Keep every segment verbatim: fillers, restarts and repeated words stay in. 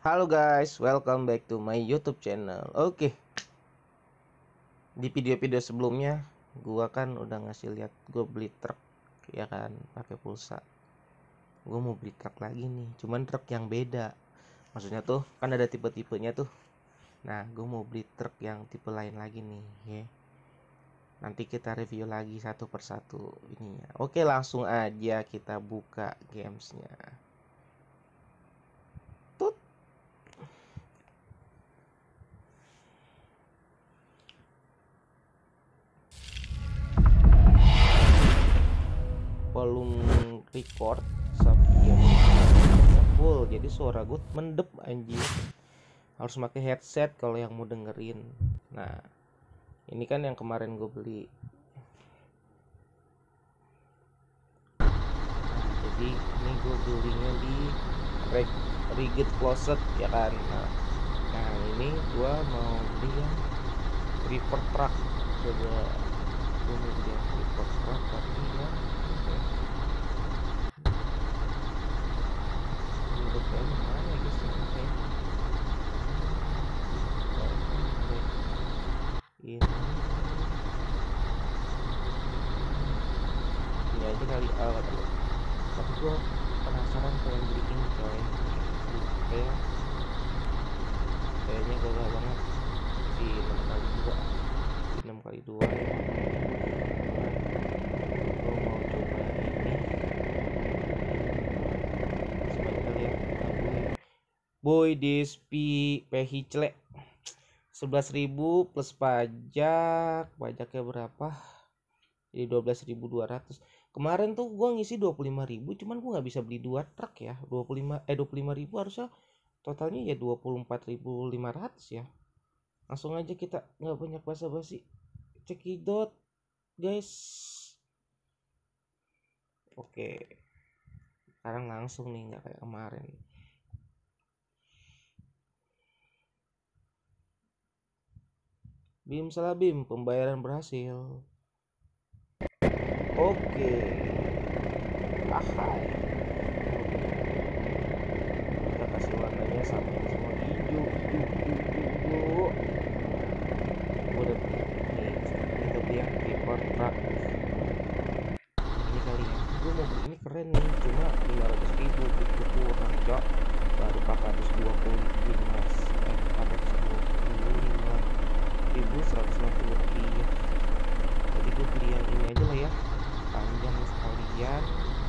Halo guys, welcome back to my YouTube channel. Oke, di video-video sebelumnya gua kan udah ngasih lihat gue beli truk, ya kan, pakai pulsa. Gue mau beli truk lagi nih, cuman truk yang beda. Maksudnya tuh kan ada tipe-tipenya tuh. Nah, gue mau beli truk yang tipe lain lagi nih, ya. Nanti kita review lagi satu persatu ininya. Oke, langsung aja kita buka gamesnya. Volume record sampai full, jadi suara gue mendep anjir. Harus pakai headset kalau yang mau dengerin. Nah, ini kan yang kemarin gue beli. Nah, jadi ini gue belinya di Rigid Closet, ya kan. Nah, nah ini gue mau beli yang Reaper Truck. Coba gue mau beli yang Reaper Truck tapi ya bentuknya mana ya guys, oke. Ini ini aja kali, ah oh, tapi gue penasaran pengen beli ini coy. Kayak kayaknya gagal banget di enam kali dua di enam kali dua. Nah, gue mau coba ini sebanyak kali ya. Boy Despi Pehicle sebelas ribu plus pajak. Pajaknya berapa? Jadi dua belas ribu dua ratus. Kemarin tuh gua ngisi dua puluh lima ribu, cuman gua nggak bisa beli dua truk ya. dua puluh lima eh dua puluh lima ribu harusnya totalnya ya dua puluh empat ribu lima ratus ya. Langsung aja kita nggak banyak basa-basi. Cekidot, guys. Oke. Sekarang langsung nih, nggak kayak kemarin. Bim salah Bim, pembayaran berhasil. Oke. Ahai. Kita kasih warnanya sampai semua hijau, hijau, hijau, hijau. Gue udah beli nih, kita beli yang Reaper Truck. Ini kali ya, gue mau beli ini keren nih, cuma lima ratus ribu itu kurang cok. Baru empat ratus dua puluh lima eh empat ratus dua puluh lima ribu seratus lima puluh rupiah. Jadi gue beli yang ini aja lah ya, panjang sekalian.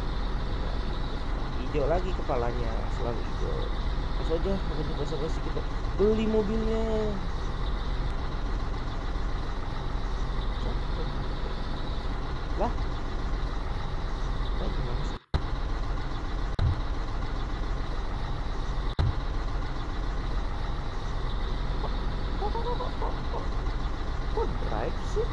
Hijau lagi kepalanya, selalu hijau. Langsung aja untuk basa-basi kita beli mobilnya. Lah, lah gimana sih? Kok, kok, kok, kok, kok, kok, kok drive sih?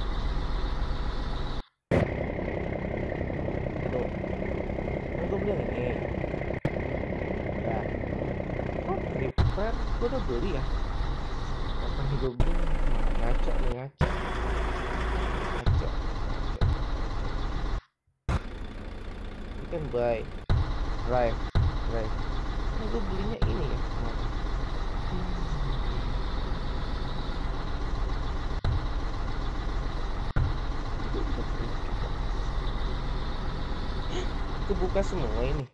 Itu, kan gue beli yang ini. Ya, kok repair? Gue udah beli ya. Kapan gue beli? Nah, ngaco nih, ngaco. Ngaco. You can buy, drive, drive. Ini gue belinya ini ya. Kebuka semua ini.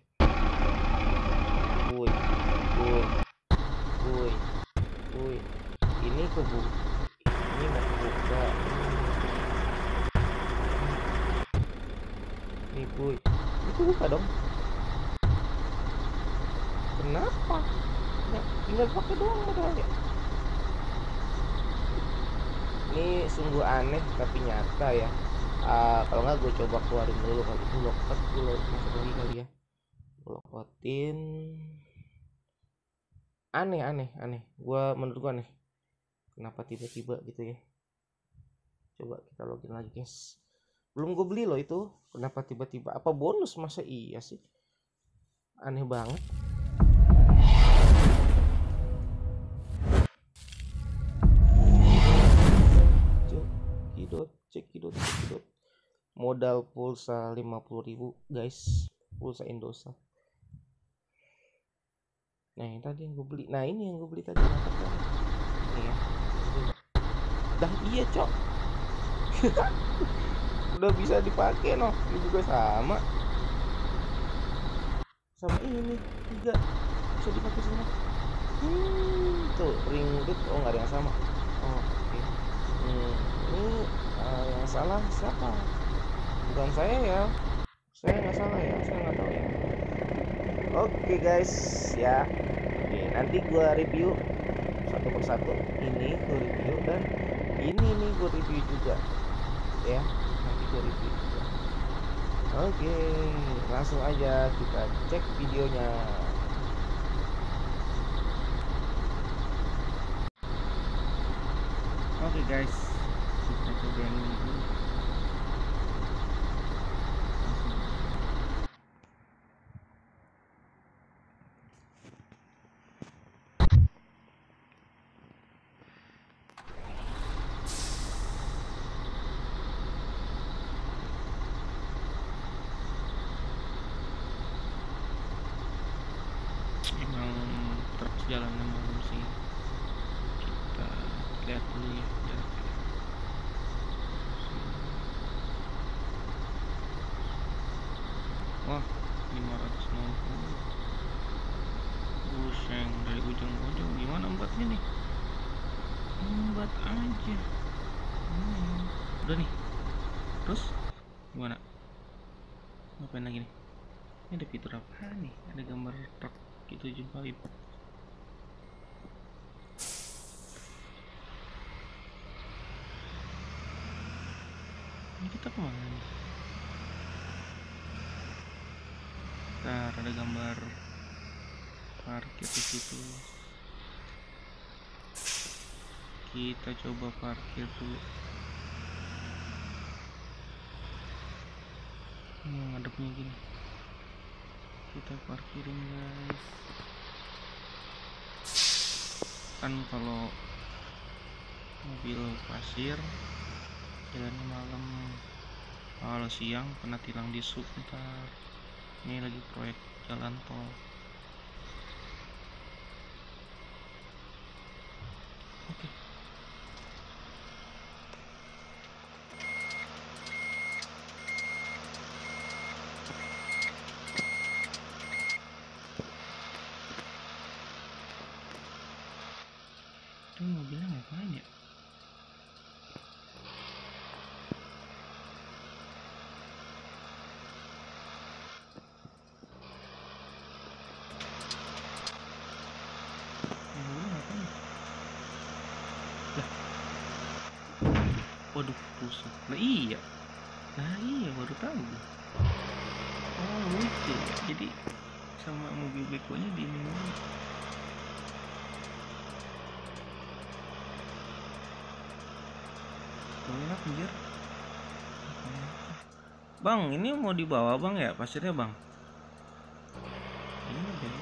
Woi, woi, woi, woi. Ini kebuka. Ini nggak kebuka. Nih boy, ini kebuka dong. Kenapa? Ya, tinggal pakai doang modalnya. Ini sungguh aneh tapi nyata ya. Uh, kalau nggak gue coba keluarin dulu kali itu loket, gue masuk lagi kali ya. Lokotin. Aneh aneh aneh. Gue menurut gue aneh. Kenapa tiba-tiba gitu ya? Coba kita login lagi guys. Belum gue beli loh itu. Kenapa tiba-tiba? Apa bonus? Masa iya sih? Aneh banget. Cekidot, cekidot, cekidot. Modal pulsa lima puluh ribu guys. Pulsa Indosat. Nah yang tadi yang gue beli, nah ini yang gue beli tadi mantap kan? Ini ya. Dah iya cok. Udah bisa dipakai noh. Ini juga sama. Sama ini tiga bisa dipakai semua. Hmm, tuh ring dut. Oh nggak ada yang sama. Oh, oke. Okay. Hmm, ini uh, yang salah siapa? Bukan saya ya. Saya nggak salah ya. Saya nggak tahu ya. Oke okay, guys ya. Oke, nanti gua review satu persatu. Ini gua review dan ini nih gua review juga. Ya, nanti gua review juga. Oke, langsung aja kita cek videonya. Oke guys, kita coba yang ini dulu. Emang truk jalannya malam sih. Kita lihat dulu ya jaraknya. Wah, lima ratus enam puluh. Buseng dari ujung ke ujung. Gimana embatnya nih? Embat aja. Hmm. Udah nih. Terus gimana? Ngapain lagi nih? Ini ada fitur apa nih? Ada gambar truk gitu jumpa lipat. Ini kita kemana nih? Ntar ada gambar parkir di situ. Kita coba parkir dulu. Hmm, ngadepnya gini. Kita parkirin guys. Kan kalau mobil pasir jalan malam, kalau siang kena tilang di sub ntar. Ini lagi proyek jalan tol. Oke. Ini mobilnya ngapain ya? Waduh, rusak. Nah iya, nah iya baru tahu. Oh lucu, jadi sama mobil bekonya di ini. Tolak anjir. Bang, ini mau dibawa bang ya pasirnya bang? Ini deh.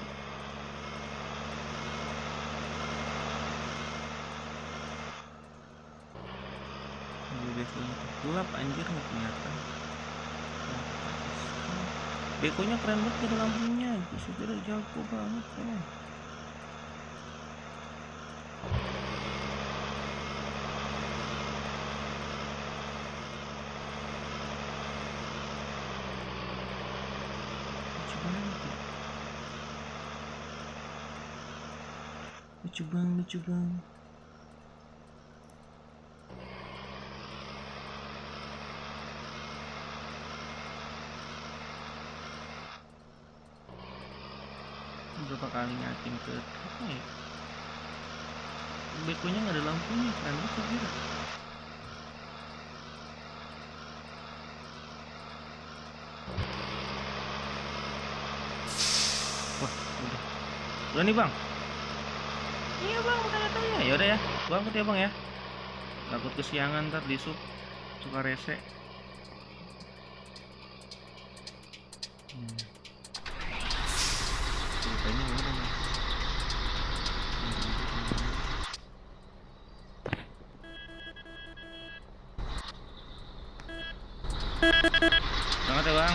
Gelap anjir nggak kelihatan. Bekonya keren banget ada lampunya, supirnya jago banget ya. Lucu bang, lucu bang. Berapa kali ngakin ke apa ya? Bekonya nggak ada lampunya, keren banget kira. Wah, udah. Udah nih bang. Iya bang, bukan katanya. Ya udah ya, gua angkut ya bang ya. Takut kesiangan ntar di sub suka rese. Hmm. Ceritanya udah nih. Selamat ya bang.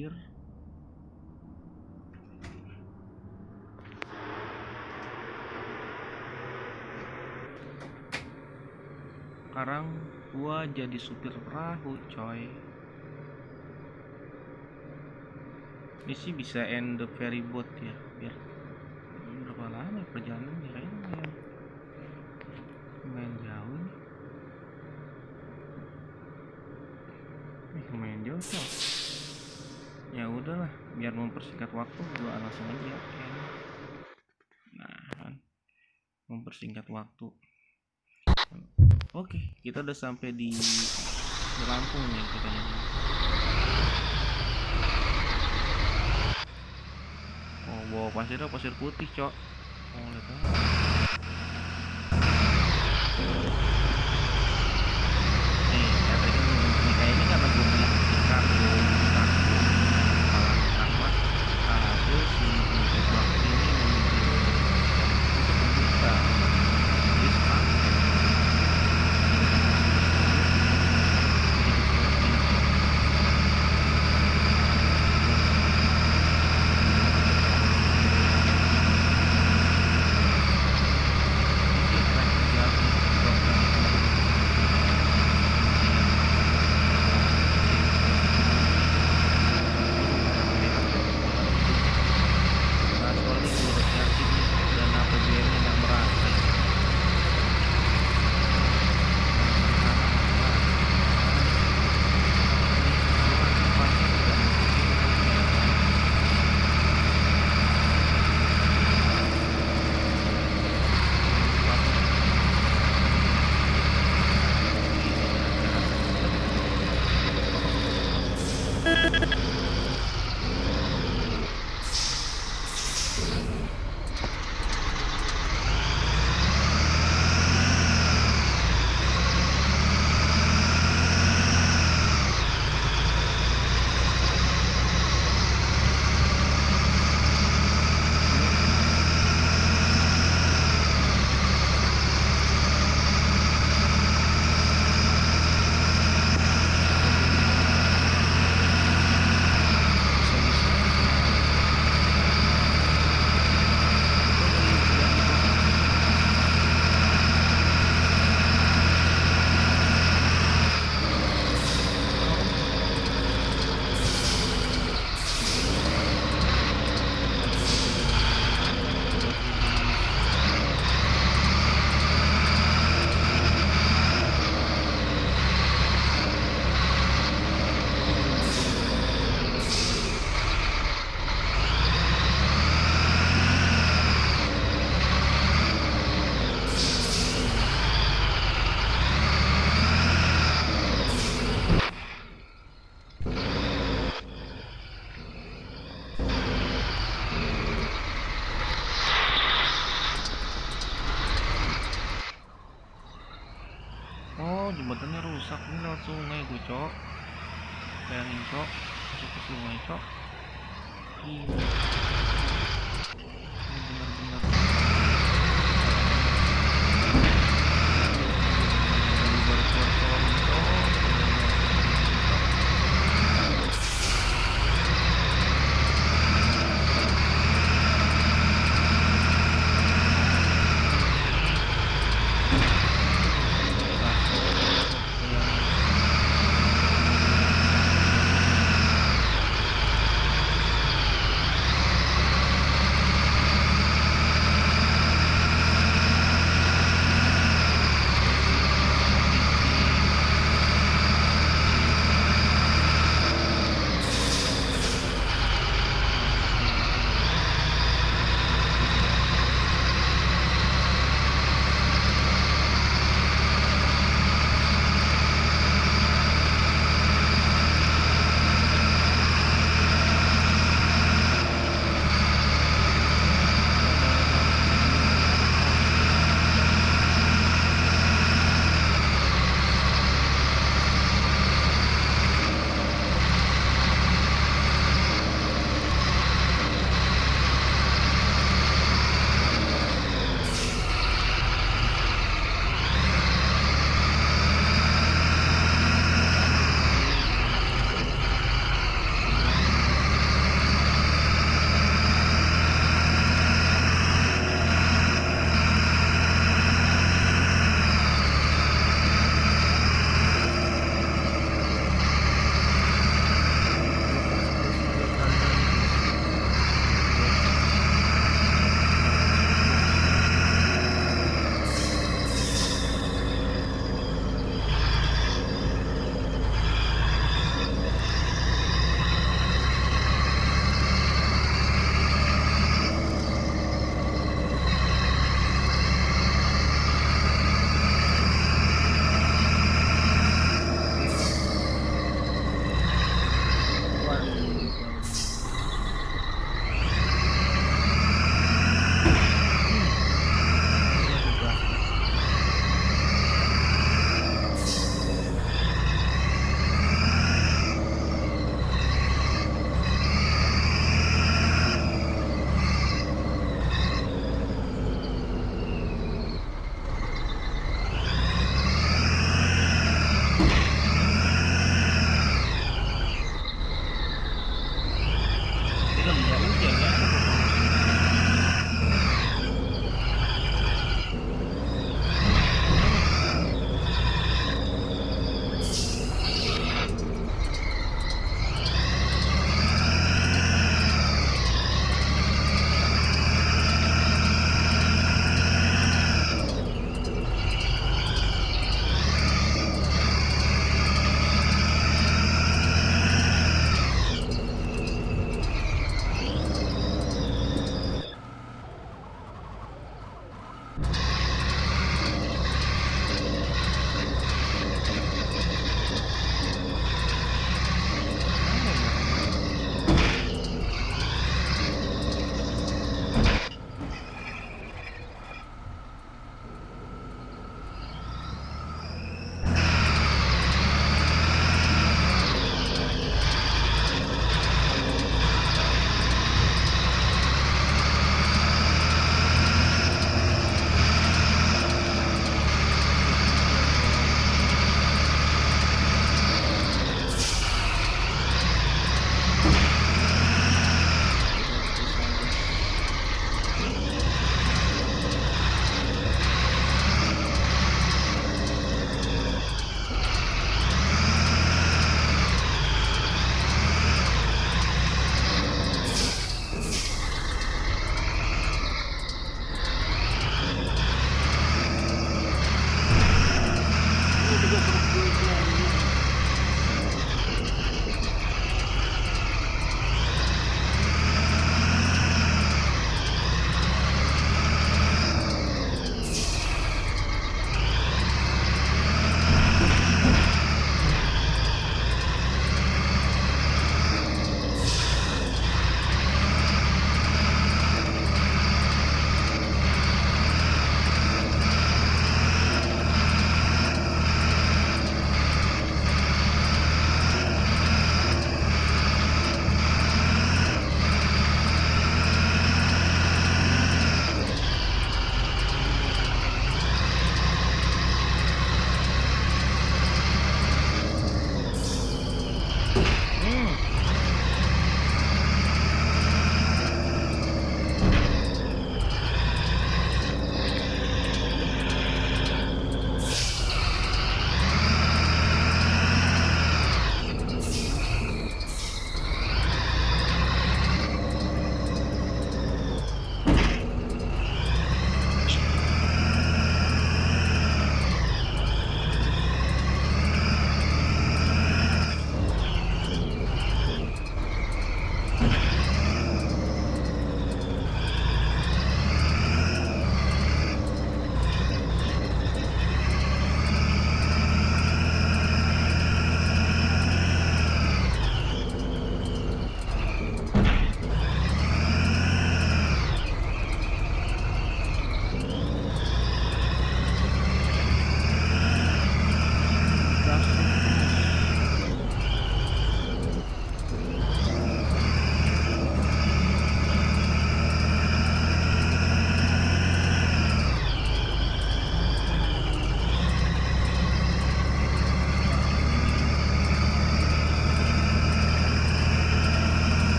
anjir. Sekarang gua jadi supir perahu coy. Ini sih bisa end the ferry boat ya, biar berapa lama perjalanannya, kayaknya lumayan lumayan jauh nih. Eh, lumayan jauh coy. Ya udahlah, biar mempersingkat waktu gua langsung aja end. Nah kan, mempersingkat waktu. Oke, kita udah sampai di Lampung nih katanya. Oh, bawa pasirnya pasir putih, cok. Oh, lihat aja. Nih, katanya ini kayaknya karena gue beli kartu kartu malah sama hasil si waktu ini untuk membuka list paket. Jembatannya rusak, ini lewat sungai gue cok. Bayangin cok, masuk ke sungai cok. Gila, ini benar-benar baru kotor cok.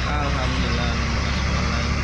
Alhamdulillah nemu aspal lagi.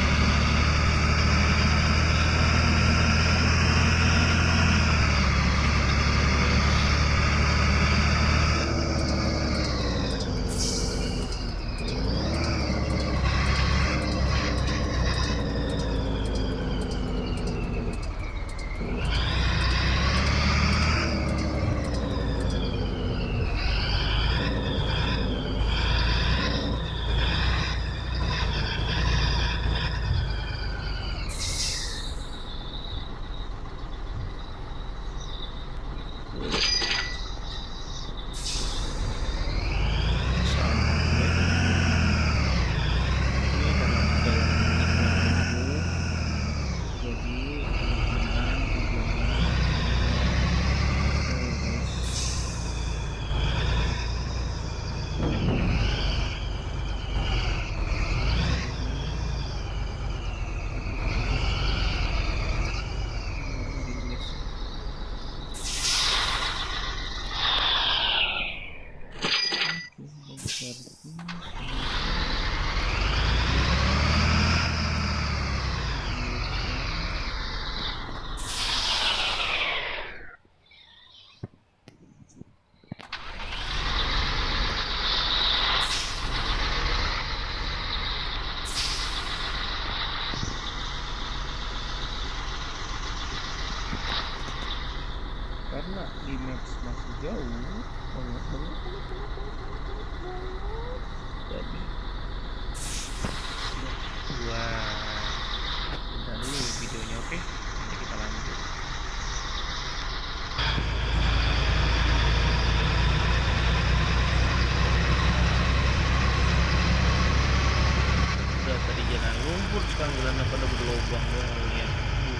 Karena di maps masih jauh banget banget banget banget banget banget, jadi gua udah dulu videonya. Oke, nanti kita lanjut. Udah tadi jalan lumpur, sekarang jalannya pada berlubang. Gua ngeliat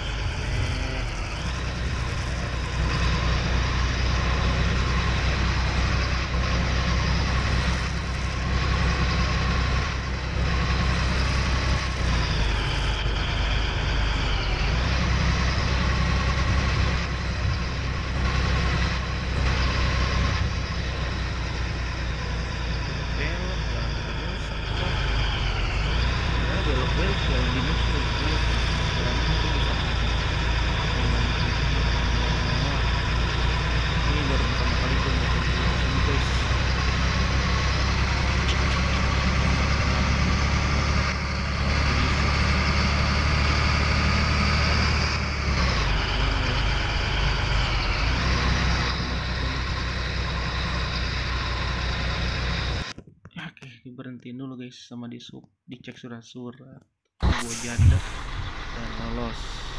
berhentiin dulu guys, sama di sub dicek surat-surat gua janda dan lolos.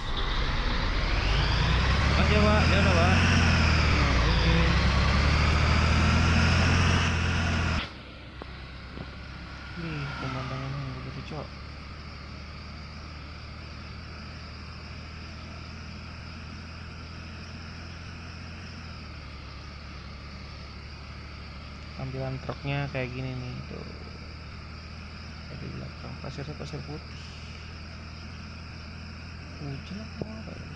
Makasih ya pak, ya udah pak. Nah, oke. Nih pemandangannya begitu cok. Tampilan truknya kayak gini nih tuh. Di belakang pasirnya pasir putih. Hujan apa apa ya?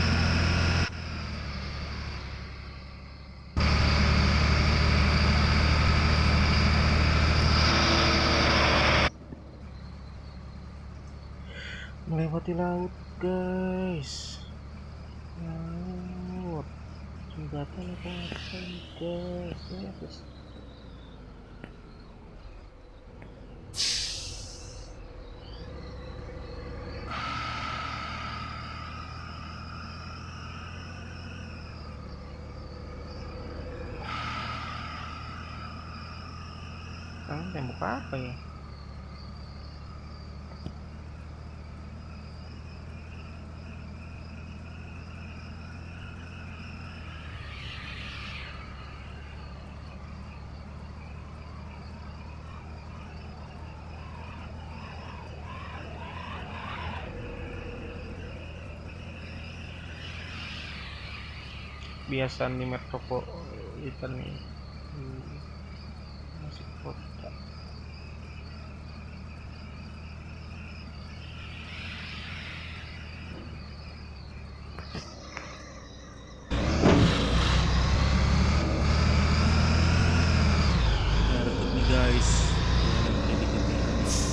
Melewati laut guys, laut jembatan apa guys, ya guys. Sekarang tembok apa ya? Biasa di metropolitan nih, masih kota. Guys,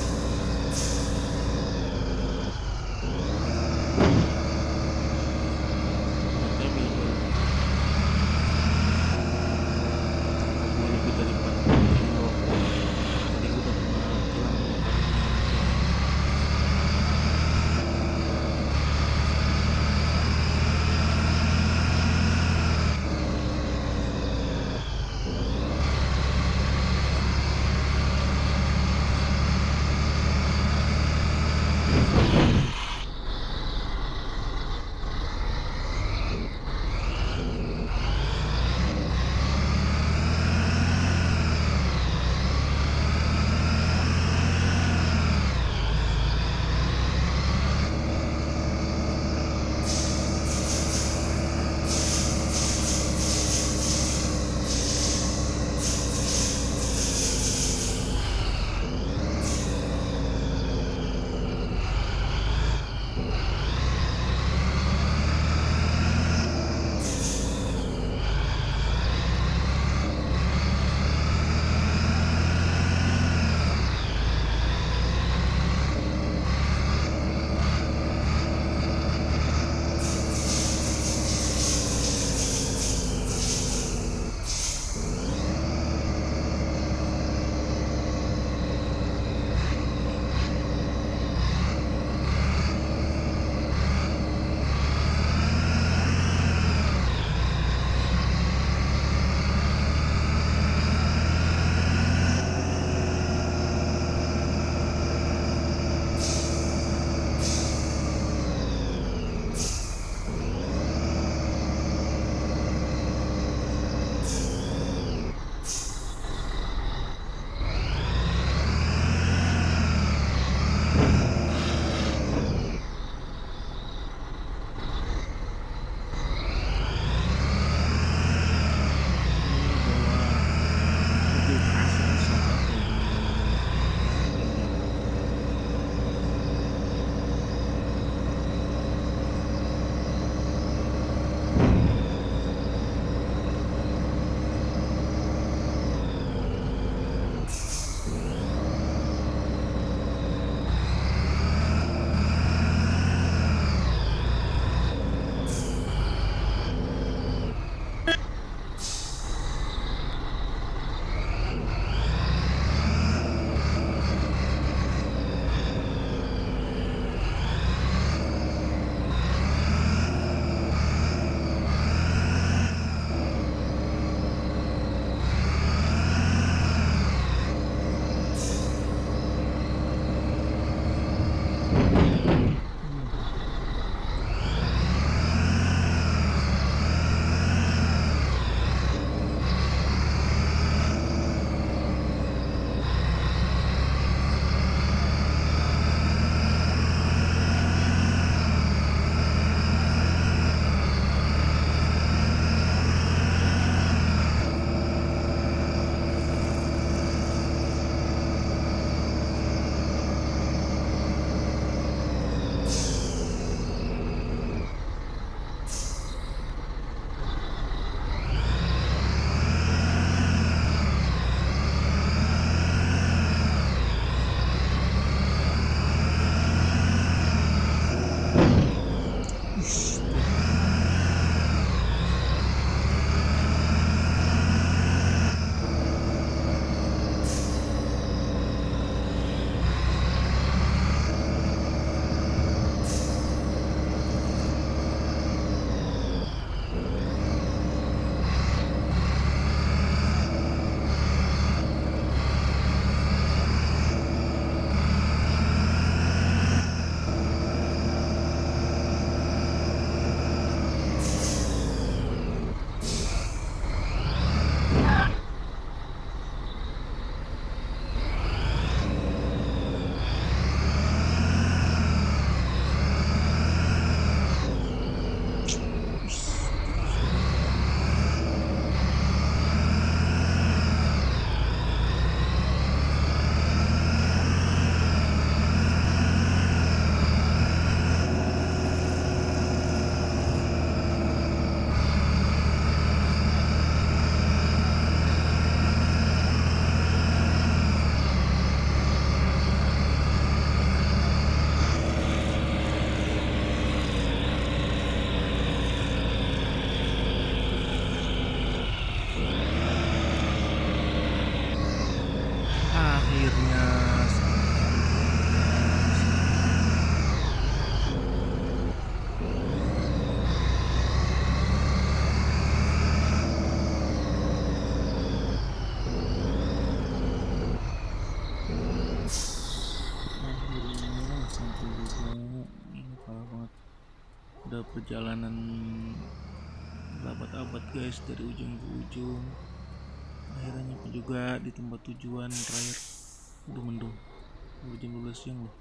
udah perjalanan berabad-abad guys, dari ujung ke ujung. Akhirnya nyampe juga di tempat tujuan terakhir. Udah mendung, udah jam dua belas siang loh.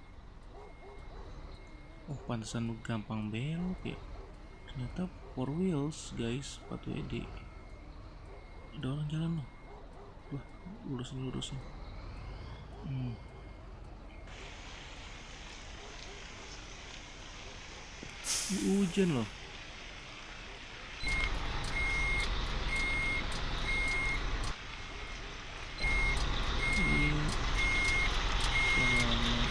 Oh pantesan gampang belok ya, ternyata four wheels guys, empat W D. Ada orang jalan loh. Wah, lurusin lurusin. Hmm. Hujan loh. Ini selamat.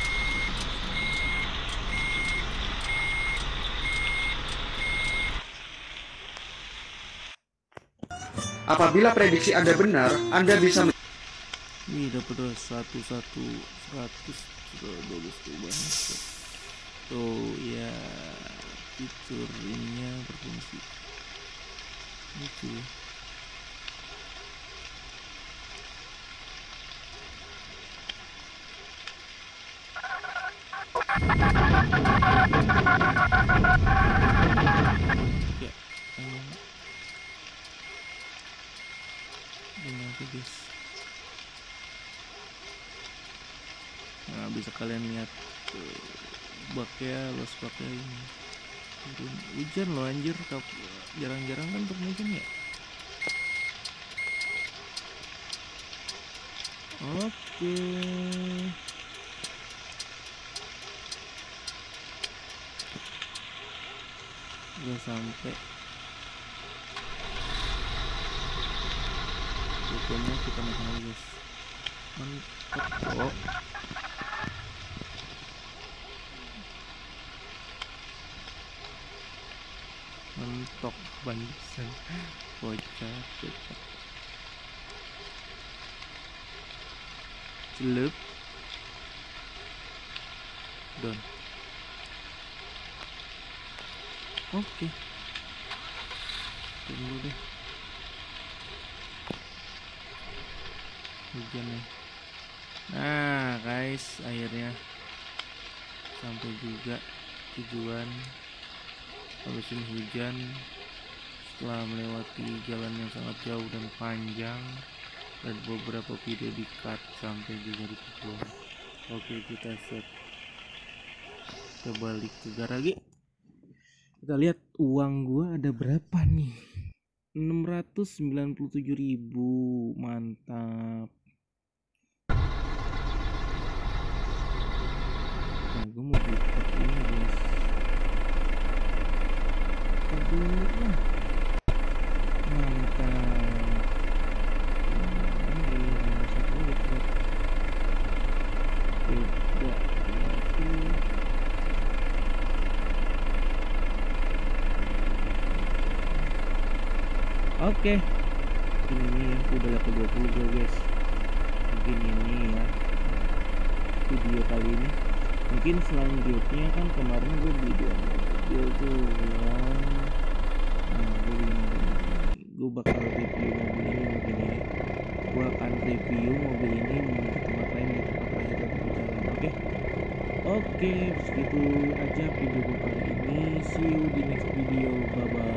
Apabila prediksi Anda benar, Anda bisa men- Wih, dapat udah satu satu seratus dua belas tuh banyak. Tuh ya, fitur ininya berfungsi. Lucu. Ya, emang ini apa guys? Nah, bisa kalian lihat tuh, baknya, los baknya ini. Turun. Hujan loh anjir, kap- jarang-jarang kan turun hujan ya. Oke. Udah sampai. Fotonya kita makan lagi guys. Mantap kok. Mentok bandisan. Kocak, kocak. Celup. Don. Oke. Tunggu deh. Hujan nih. Nah guys, akhirnya sampai juga tujuan. Habis ini hujan, setelah melewati jalan yang sangat jauh dan panjang, dan beberapa video di cut sampai juga di tujuan. Oke, kita set, kita balik ke garage. Kita lihat uang gua ada berapa nih. enam ratus sembilan puluh tujuh ribu. Mantap. Nah, gue mau beli truk ini guys. Aduh, ah. Mantap. Nah, ini nomor satu lagi truk. Beda itu. Oke. Mungkin ini ya, udah ke dua puluh guys. Mungkin ini ya video kali ini. Mungkin selanjutnya kan kemarin gue beli dua mobil tuh ya. Nah, gue beli mobil ini. Gue bakal review mobil ini mungkin ya. Gue akan review mobil ini ke tempat lain di tempat terakhir dan perjalanan. Oke. Oke, segitu aja video gue kali ini. See you di next video. Bye bye.